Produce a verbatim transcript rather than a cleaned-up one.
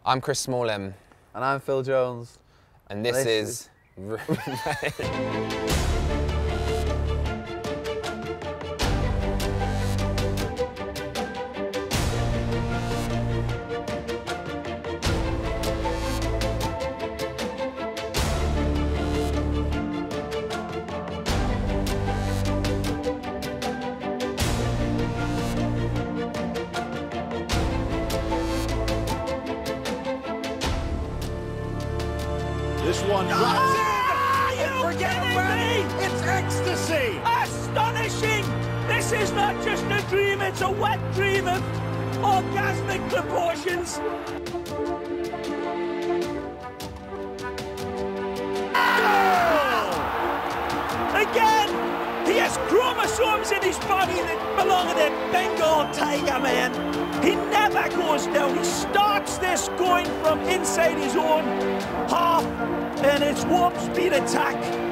I'm Chris Smaldini. And I'm Phil Jones. And this, this is... is... This one drops ah, in! And forget about it! It's ecstasy! Astonishing! This is not just a dream, it's a wet dream of orgasmic proportions. Ah! Again, he has chromosomes in his body that belong to the Bengal tiger, man. He never goes down. He starts this going from inside his own half, and it's warp speed attack.